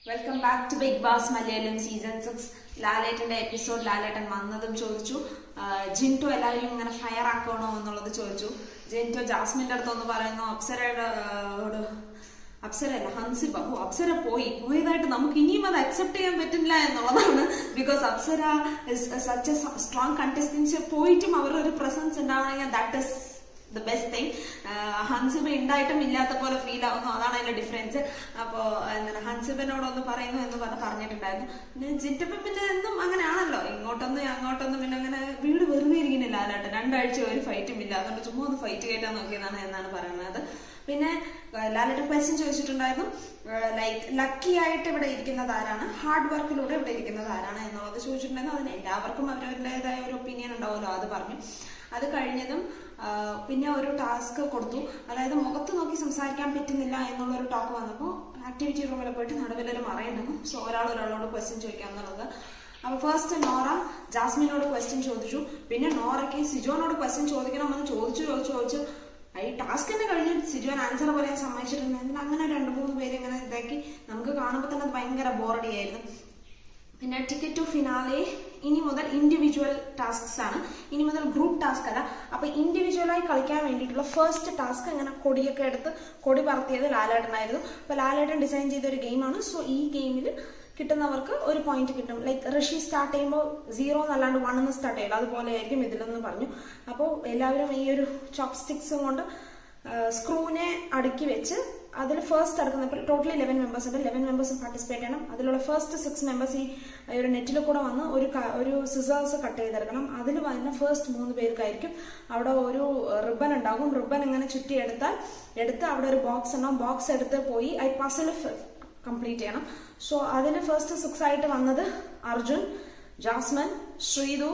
Welcome back to Bigg Boss Malayalam season 6. ലാലേട്ടന്റെ episode ലാലേട്ടൻ വന്നതും ചോദിച്ചു. ജിൻറ്റോ എല്ലാവരും ഇങ്ങനെ ഫയർ ആക്കണോ എന്നുള്ളത് ചോദിച്ചു. ജിൻറ്റോ ജാസ്മിന്റെ അടുത്തൊന്ന് പറയുന്നു, അപ്സരല്ല ഹൻസിബ. അപ്സര പോയതായിട്ട് നമുക്ക് ഇനിയും അത് അക്സെപ്റ്റ് ചെയ്യാൻ പറ്റില്ല എന്നുള്ളതാണ്. Because Apsara such a strong contestants, പോയിട്ടും അവരുടെ ഒരു പ്രസൻസ് ഉണ്ടാവണമെങ്കിൽ that is the best thing. Hansiba ഉണ്ടായിട്ടും ഇല്ലാത്ത പോലെ ഫീൽ ആവുന്നു, അതാണ് അതിന്റെ ഡിഫറൻസ്. അപ്പോ എന്താണ് ഹൻസിബനോടൊന്ന് പറയുന്നു എന്ന് പറഞ്ഞിട്ടുണ്ടായിരുന്നു. പിന്നെ ജിറ്റപ്പം പിന്നെ എന്നും അങ്ങനെയാണല്ലോ, ഇങ്ങോട്ടൊന്നും അങ്ങോട്ടൊന്നും. പിന്നെ അങ്ങനെ വീട് വെറുതെ ഇരിക്കുന്നില്ല ലാലേട്ടൻ, 2 ആഴ്ച ഒരു ഫൈറ്റും ഇല്ല, അതുകൊണ്ട് ചുമ്മാ ഒന്ന് ഫൈറ്റ് കയറ്റാൻ നോക്കിയതാണ് എന്നാണ് പറയുന്നത്. പിന്നെ ലാലേട്ടൻ ക്വസ്റ്റ്യൻ ചോദിച്ചിട്ടുണ്ടായിരുന്നു, ലൈക്ക് ലക്കി ആയിട്ട് ഇവിടെ ഇരിക്കുന്നത് ആരാണ്, ഹാർഡ് വർക്കിലൂടെ ഇവിടെ ഇരിക്കുന്നത് ആരാണ് എന്നുള്ളത് ചോദിച്ചിട്ടുണ്ടായിരുന്നു. അതിന് എല്ലാവർക്കും അവരവരുടേതായ ഒരു ഒപ്പീനിയൻ ഉണ്ടാവുമല്ലോ, അത് പറഞ്ഞു. അത് കഴിഞ്ഞതും പിന്നെ ഒരു ടാസ്ക് കൊടുത്തു, അതായത് മുഖത്ത് നോക്കി സംസാരിക്കാൻ പറ്റുന്നില്ല എന്നുള്ളൊരു ടോക്ക് വന്നപ്പോൾ ആക്ടിവിറ്റി റൂമിൽ പോയിട്ട് നടുവിലൊരു മറയുണ്ടാകും. സോ ഒരാളോട് ക്വസ്റ്റ്യൻ ചോദിക്കാം എന്നുള്ളത്. അപ്പൊ ഫസ്റ്റ് നോറ ജാസ്മിനോട് ക്വസ്റ്റ്യൻ ചോദിച്ചു. പിന്നെ നോറയ്ക്ക് സിജോനോട് ക്വസ്റ്റ്യൻ ചോദിക്കണമെന്ന് ചോദിച്ചു. ഈ ടാസ്ക് തന്നെ കഴിഞ്ഞു സിജോൻ ആൻസർ പറയാൻ സമ്മതിച്ചിട്ടുണ്ടായിരുന്നു. അങ്ങനെ 2-3 പേര് ഇങ്ങനെ ഇതാക്കി നമുക്ക് കാണുമ്പോൾ തന്നെ അത് ഭയങ്കര ബോറടിയായിരുന്നു. പിന്നെ ടിക്കറ്റ് ടു ഫിനാലെ ഇനി മുതൽ ഇൻഡിവിജ്വൽ ടാസ്ക്സ് ആണ്, ഇനി മുതൽ ഗ്രൂപ്പ് ടാസ്ക് അല്ല. അപ്പൊ ഇൻഡിവിജ്വലായി കളിക്കാൻ വേണ്ടിയിട്ടുള്ള ഫസ്റ്റ് ടാസ്ക് ഇങ്ങനെ കൊടിയൊക്കെ എടുത്ത് കൊടി പറത്തിയത് ലാലേട്ടനായിരുന്നു. അപ്പൊ ലാലേട്ടൻ ഡിസൈൻ ചെയ്ത ഒരു ഗെയിമാണ്. സോ ഈ ഗെയിമിൽ കിട്ടുന്നവർക്ക് ഒരു പോയിന്റ് കിട്ടും. ലൈക്ക് ഋഷി സ്റ്റാർട്ട് ചെയ്യുമ്പോൾ 0 എന്നല്ലാണ്ട് 1 എന്ന് സ്റ്റാർട്ട് ചെയ്യില്ല, അതുപോലെ ആയിരിക്കും ഇതിലെന്ന് പറഞ്ഞു. അപ്പോൾ എല്ലാവരും ഈ ഒരു ചോപ്പ് സ്റ്റിക്സും കൊണ്ട് സ്ക്രൂവിനെ അടുക്കി വെച്ച് അതിൽ ഫസ്റ്റ് അടുക്കുന്ന, ഇപ്പോൾ ടോട്ടലി 11 മെമ്പേഴ്സ് ഉണ്ട്, 11 മെമ്പേഴ്സ് പാർട്ടിസിപ്പേറ്റ് ചെയ്യണം. അതിലുള്ള ഫസ്റ്റ് 6 മെമ്പേഴ്സ് ഈ ഒരു നെറ്റിൽ കൂടെ വന്ന് ഒരു സിസേഴ്സ് കട്ട് ചെയ്തെടുക്കണം. അതിൽ വരുന്ന ഫസ്റ്റ് 3 പേർക്കായിരിക്കും അവിടെ ഒരു റിബൺ ഉണ്ടാകും. റിബൺ ഇങ്ങനെ ചുറ്റി എടുത്ത് അവിടെ ഒരു ബോക്സ് ഉണ്ടാവും. ബോക്സ് എടുത്ത് പോയി ആ പസിൽ കംപ്ലീറ്റ് ചെയ്യണം. സോ അതിൽ ഫസ്റ്റ് 6 ആയിട്ട് വന്നത് അർജുൻ, ജാസ്മിൻ, ശ്രീതു,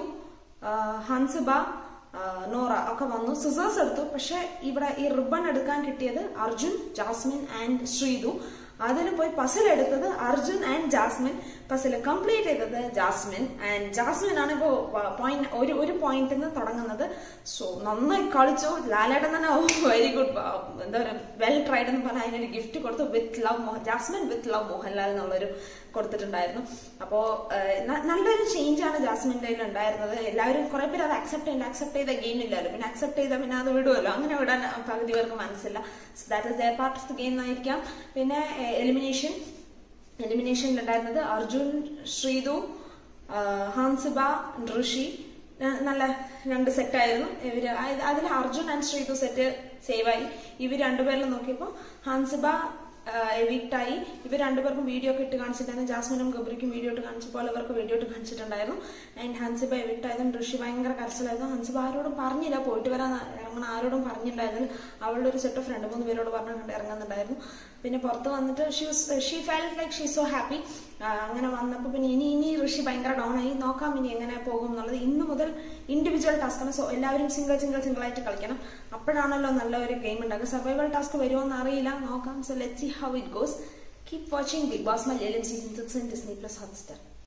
ഹൻസിബ, നോറ ഒക്കെ വന്നു. സിസേഴ്സ് എടുത്തു. പക്ഷെ ഇവിടെ ഈ റിബൺ എടുക്കാൻ കിട്ടിയത് അർജുൻ, ജാസ്മിൻ ആൻഡ് ശ്രീതു. അതിൽ പോയി പസിൽ എടുത്തത് Arjun and Jasmin. Puzzle complete ചെയ്തത് ജാസ്മിൻ. ആൻഡ് ജാസ്മിൻ ആണ് ഇപ്പോ ഒരു പോയിന്റിൽ നിന്ന് തുടങ്ങുന്നത്. സോ നന്നായി കളിച്ചു ലാലേട്ടൻ തന്നെ. വെരി ഗുഡ്, എന്താ പറയുക, വെൽ ട്രൈഡ് എന്ന് പറഞ്ഞാൽ അതിനൊരു ഗിഫ്റ്റ് കൊടുത്തു. With love Jasmin, with love Mohanlal എന്നുള്ളൊരു കൊടുത്തിട്ടുണ്ടായിരുന്നു. അപ്പോ നല്ലൊരു ചേഞ്ച് ആണ് ജാസ്മിന്റെ ഉണ്ടായിരുന്നത്. എല്ലാവരും കുറെ പേര് അത് അക്സെപ്റ്റ് ചെയ്ത ഗെയിം ഇല്ലല്ലോ, പിന്നെ അക്സെപ്റ്റ് ചെയ്താൽ പിന്നെ അത് വിടുമല്ലോ, അങ്ങനെ വിടാൻ പകുതി പേർക്ക് മനസ്സില്ല. So that is their part of the game ആയിരിക്കാം. പിന്നെ എലിമിനേഷനിലുണ്ടായിരുന്നത് അർജുൻ, ശ്രീതു, ഹൻസിബ, ഋഷി. നല്ല 2 സെറ്റായിരുന്നു ഇവര്. അതിൽ അർജുൻ ആൻഡ് ശ്രീതു സെറ്റ് സേവായി. ഇവർ 2 പേരിലും നോക്കിയപ്പോൾ ഹൻസിബ എവിക്റ്റായി. ഇവർ 2 പേർക്കും വീഡിയോ ഒക്കെ ഇട്ട് കാണിച്ചിട്ടായിരുന്നു. ജാസ്മിനും ഗബ്രിക്കും വീഡിയോ ഇട്ട് കാണിച്ചപ്പോൾ ഇവർക്ക് വീഡിയോ ഇട്ട് കാണിച്ചിട്ടുണ്ടായിരുന്നു. ആൻഡ് ഹൻസിബ എവിക്റ്റായതും ഋഷി ഭയങ്കര കരച്ചിലായിരുന്നു. ഹൻസിബ ആരോടും പറഞ്ഞില്ല, പോയിട്ട് വരാൻ ഇറങ്ങണം, ആരോടും പറഞ്ഞിട്ടുണ്ടായിരുന്നു. അവളുടെ ഒരു സെറ്റ് ഓഫ് 2-3 പേരോട് പറഞ്ഞുകൊണ്ട് ഇറങ്ങുന്നുണ്ടായിരുന്നു. പിന്നെ പുറത്ത് വന്നിട്ട് she felt like she so happy. അങ്ങനെ വന്നപ്പോൾ പിന്നെ ഇനി ഋഷി ഭയങ്കര ഡൗൺ ആയി. നോക്കാം ഇനി എങ്ങനെ പോകും എന്നുള്ളത്. ഇന്ന് മുതൽ ഇൻഡിവിജ്വൽ ടാസ്ക് ആണ്. സോ എല്ലാവരും സിംഗിൾ ആയിട്ട് കളിക്കണം. അപ്പോഴാണല്ലോ നല്ല ഒരു ഗെയിം ഉണ്ടാക്കുക. സർവൈവൽ ടാസ്ക് വരുമോ എന്ന് അറിയില്ല, നോക്കാം. So let's see how it goes. Keep watching Bigg Boss Malayalam season 6 on Disney+ Hotstar.